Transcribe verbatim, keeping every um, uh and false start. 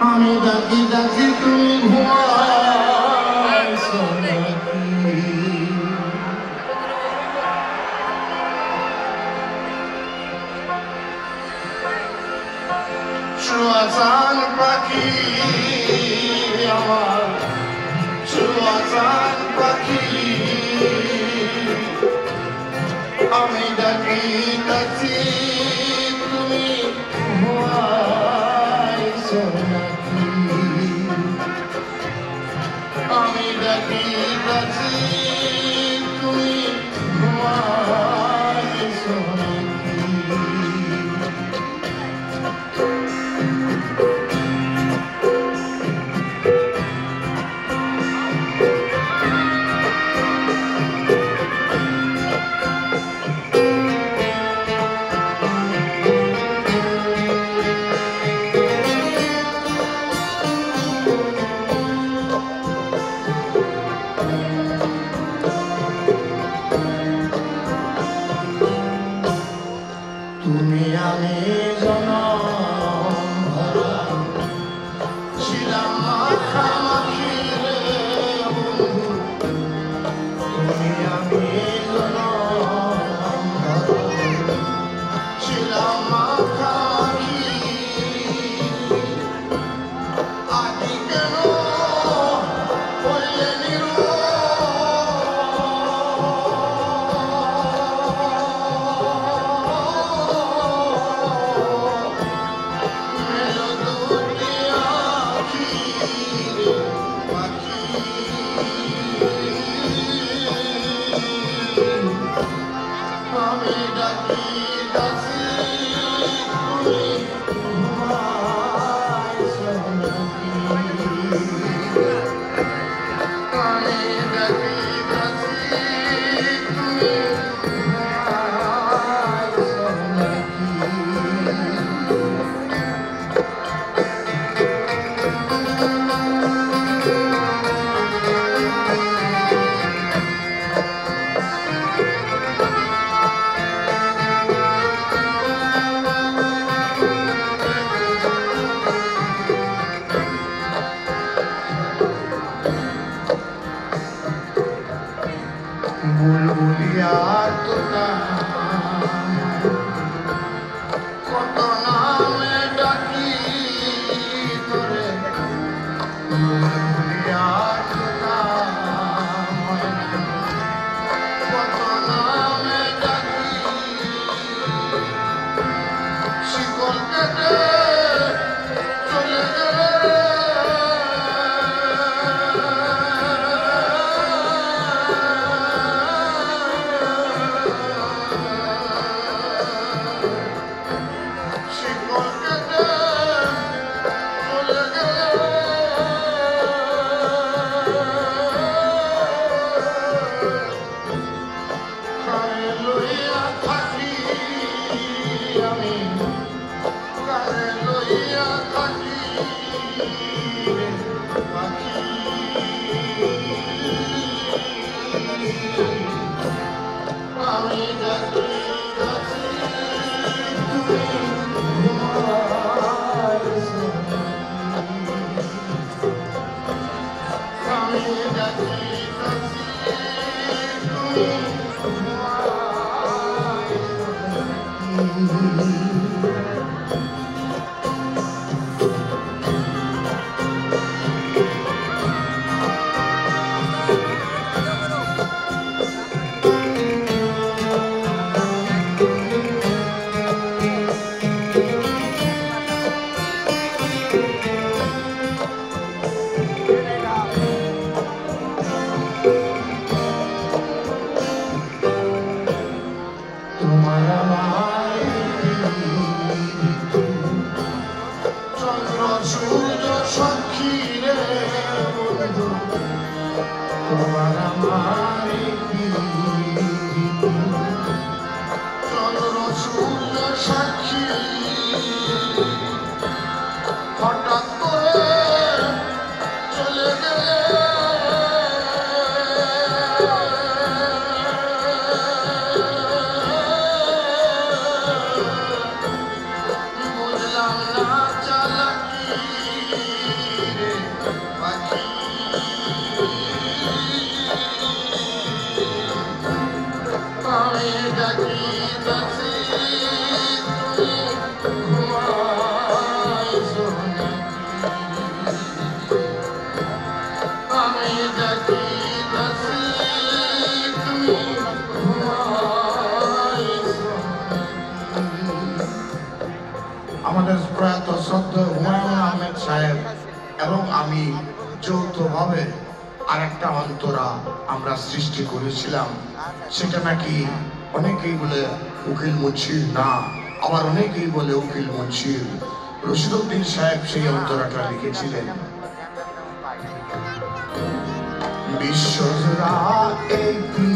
আমি ডাকি ডাকি তুমি ঘুমাইছো নাকি? চুয়াচান পাখি আমার, চুয়াচান পাখি, আমি ডাকি ডাকি তুমি ঘুমাইছো নাকি? আমি ডাকি ডাকি তুমি ঘুমাইছো নাকি? তুমি আমি জনম ভরা ছিলাম মাখামাখি রে বন্ধু, তুমি আমি জনম ভরা ছিলাম মাখামাখি, আজ কেন বললে নিরো আমি ডাকি ডাকি তুমি ঘুমাইছো নাকি? আমি ডাকি ডাকি তুমি ঘুমাইছো নাকি? বুলবুলিয়া তোরা কত নামে ডাকি তোরে, বুলবুলিয়া তোরা কত নামে ডাকি, শিকল কেটে চলে গেলে আমি ডাকি ডাকি তুমি ঘুমাইছো নাকি? আমি ডাকি ডাকি তুমি ঘুমাইছো নাকি? তোমার আমার চন্দ্র সূর্য সাক্ষী রে বন্ধু, তোমার আমার চন্দ্র সূর্য সাক্ষী, হঠাৎ করে চলে গেলে বুঝলাম না চালাকি আমাদের প্রয়াত শ্রদ্ধেয় হুমায়ুন আহমেদ সাহেব এবং আমি যৌথভাবে আরেকটা অন্তরা আমরা সৃষ্টি করেছিলাম। সেটা নাকি অনেকেই বলে উকিল মুন্সির না, আবার অনেকেই বলে উকিল মুন্সির। রশিদউদ্দিন সাহেব সেই অন্তরাটা লিখেছিলেন। বিশ্বজোড়া এই